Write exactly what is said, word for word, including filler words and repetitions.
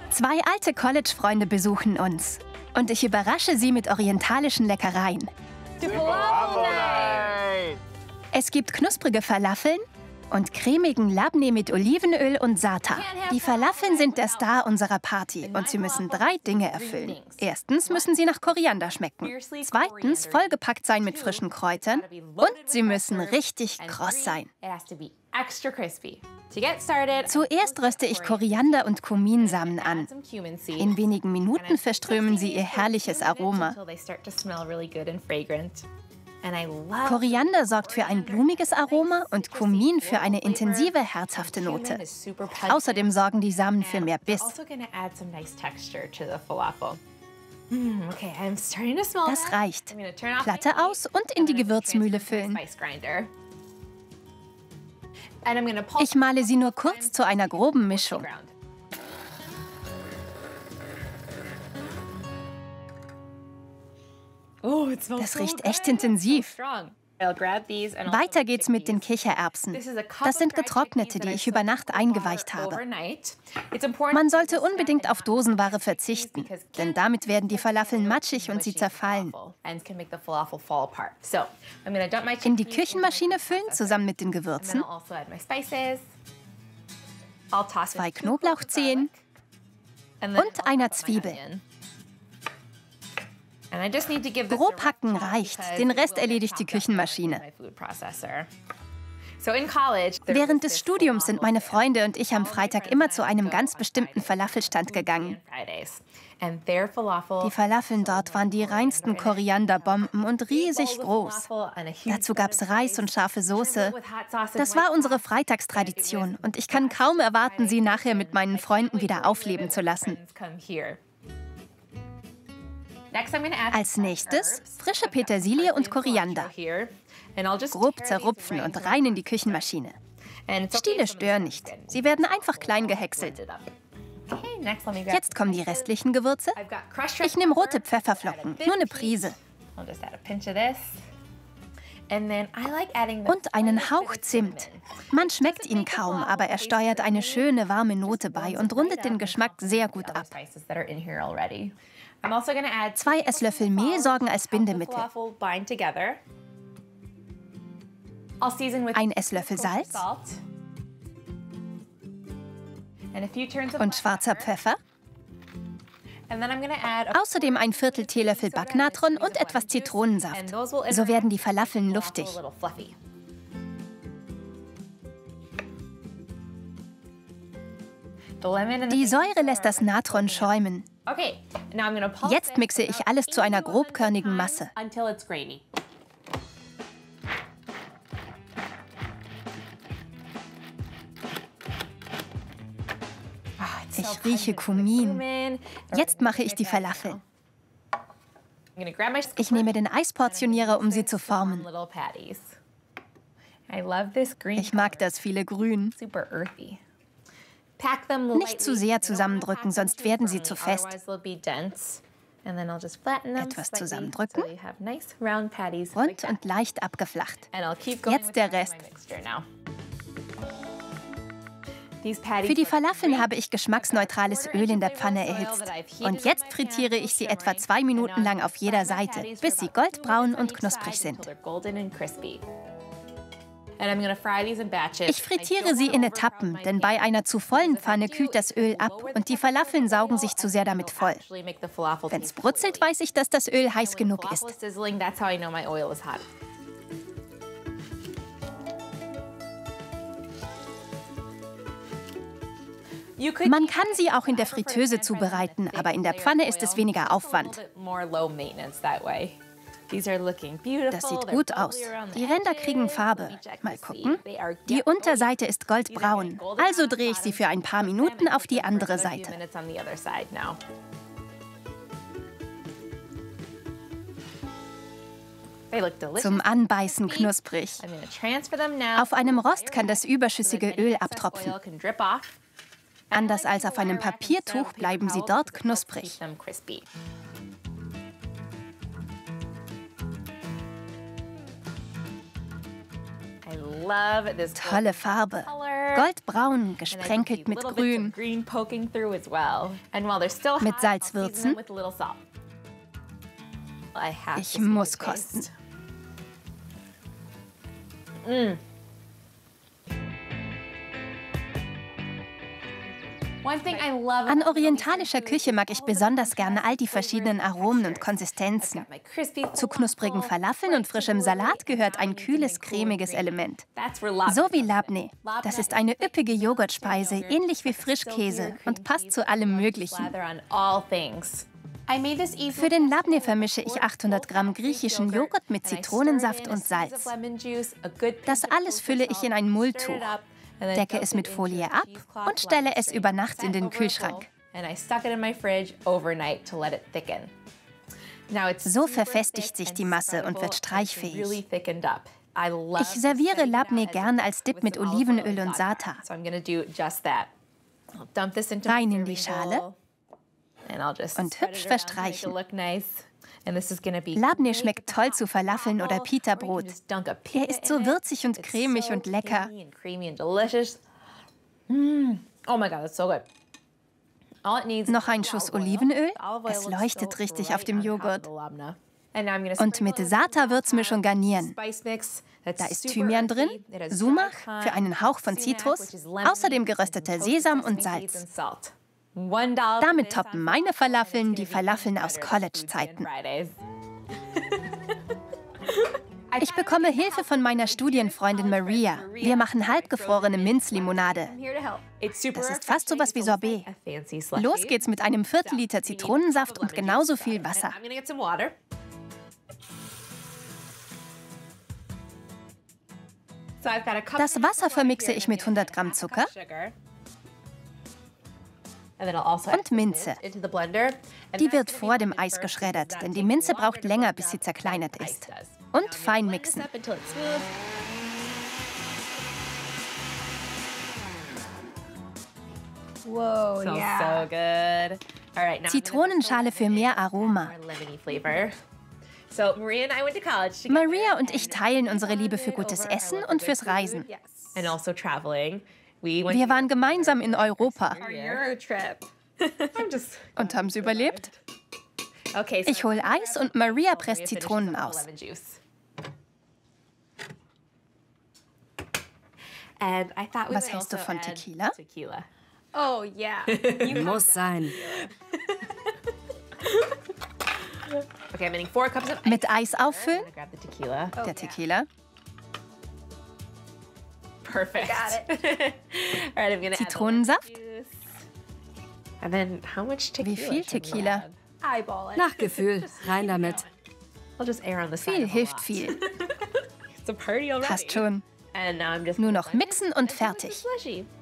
Zwei alte College-Freunde besuchen uns. Und ich überrasche sie mit orientalischen Leckereien. Es gibt knusprige Falafeln und cremigen Labneh mit Olivenöl und Sata. Die Falafeln sind der Star unserer Party und sie müssen drei Dinge erfüllen. Erstens müssen sie nach Koriander schmecken. Zweitens vollgepackt sein mit frischen Kräutern. Und sie müssen richtig kross sein. Zuerst röste ich Koriander und Kuminsamen an. In wenigen Minuten verströmen sie ihr herrliches Aroma. Koriander sorgt für ein blumiges Aroma und Kumin für eine intensive, herzhafte Note. Außerdem sorgen die Samen für mehr Biss. Das reicht. Platte aus und in die Gewürzmühle füllen. Ich male sie nur kurz zu einer groben Mischung. Das riecht echt intensiv. Weiter geht's mit den Kichererbsen. Das sind getrocknete, die ich über Nacht eingeweicht habe. Man sollte unbedingt auf Dosenware verzichten, denn damit werden die Falafeln matschig und sie zerfallen. In die Küchenmaschine füllen, zusammen mit den Gewürzen. Zwei Knoblauchzehen und einer Zwiebel. Grob hacken reicht, den Rest erledigt die Küchenmaschine. Während des Studiums sind meine Freunde und ich am Freitag immer zu einem ganz bestimmten Falafelstand gegangen. Die Falafeln dort waren die reinsten Korianderbomben und riesig groß. Dazu gab es Reis und scharfe Soße. Das war unsere Freitagstradition und ich kann kaum erwarten, sie nachher mit meinen Freunden wieder aufleben zu lassen. Als nächstes frische Petersilie und Koriander. Grob zerrupfen und rein in die Küchenmaschine. Stiele stören nicht. Sie werden einfach klein gehäckselt. Jetzt kommen die restlichen Gewürze. Ich nehme rote Pfefferflocken, nur eine Prise. Und einen Hauch Zimt. Man schmeckt ihn kaum, aber er steuert eine schöne, warme Note bei und rundet den Geschmack sehr gut ab. Zwei Esslöffel Mehl sorgen als Bindemittel. Ein Esslöffel Salz und schwarzer Pfeffer. Außerdem ein Viertel Teelöffel Backnatron und etwas Zitronensaft. So werden die Falafeln luftig. Die Säure lässt das Natron schäumen. Jetzt mixe ich alles zu einer grobkörnigen Masse. Ich rieche Kumin. Jetzt mache ich die Falafeln. Ich nehme den Eisportionierer, um sie zu formen. Ich mag das viele Grün. Nicht zu sehr zusammendrücken, sonst werden sie zu fest. Etwas zusammendrücken. Rund und leicht abgeflacht. Jetzt der Rest. Für die Falafeln habe ich geschmacksneutrales Öl in der Pfanne erhitzt. Und jetzt frittiere ich sie etwa zwei Minuten lang auf jeder Seite, bis sie goldbraun und knusprig sind. Ich frittiere sie in Etappen, denn bei einer zu vollen Pfanne kühlt das Öl ab und die Falafeln saugen sich zu sehr damit voll. Wenn es brutzelt, weiß ich, dass das Öl heiß genug ist. Man kann sie auch in der Fritteuse zubereiten, aber in der Pfanne ist es weniger Aufwand. Das sieht gut aus. Die Ränder kriegen Farbe. Mal gucken. Die Unterseite ist goldbraun. Also drehe ich sie für ein paar Minuten auf die andere Seite. Zum Anbeißen knusprig. Auf einem Rost kann das überschüssige Öl abtropfen. Anders als auf einem Papiertuch bleiben sie dort knusprig. Tolle Farbe. Goldbraun, gesprenkelt mit Grün. Mit Salz würzen. Ich muss kosten. Mm. An orientalischer Küche mag ich besonders gerne all die verschiedenen Aromen und Konsistenzen. Zu knusprigen Falafeln und frischem Salat gehört ein kühles, cremiges Element. So wie Labneh. Das ist eine üppige Joghurtspeise, ähnlich wie Frischkäse und passt zu allem Möglichen. Für den Labneh vermische ich achthundert Gramm griechischen Joghurt mit Zitronensaft und Salz. Das alles fülle ich in ein Mulltuch, decke es mit Folie ab und stelle es über Nacht in den Kühlschrank. So verfestigt sich die Masse und wird streichfähig. Ich serviere Labneh gern als Dip mit Olivenöl und Za'atar. Rein in die Schale und hübsch verstreichen. Labneh schmeckt toll zu Falafeln oder Pita-Brot. Er ist so würzig und cremig und lecker. Noch ein Schuss Olivenöl. Es leuchtet richtig auf dem Joghurt. Und mit Za'atar-Würzmischung garnieren. Da ist Thymian drin, Sumach für einen Hauch von Zitrus, außerdem gerösteter Sesam und Salz. Damit toppen meine Falafeln die Falafeln aus College-Zeiten. Ich bekomme Hilfe von meiner Studienfreundin Maria. Wir machen halbgefrorene Minzlimonade. Das ist fast sowas wie Sorbet. Los geht's mit einem Viertel-Liter Zitronensaft und genauso viel Wasser. Das Wasser vermixe ich mit hundert Gramm Zucker und Minze. Die wird vor dem Eis geschreddert, denn die Minze braucht länger, bis sie zerkleinert ist. Und fein mixen. Zitronenschale für mehr Aroma. Maria und ich teilen unsere Liebe für gutes Essen und fürs Reisen. Wir waren gemeinsam in Europa. Und haben sie überlebt? Ich hole Eis und Maria presst Zitronen aus. Was hältst du von Tequila? Oh, yeah. Muss sein. Mit Eis auffüllen? Der Tequila. Perfect. Zitronensaft? Wie viel Tequila? Nach Gefühl, rein damit. Viel hilft viel. Passt schon. Nur noch mixen und fertig.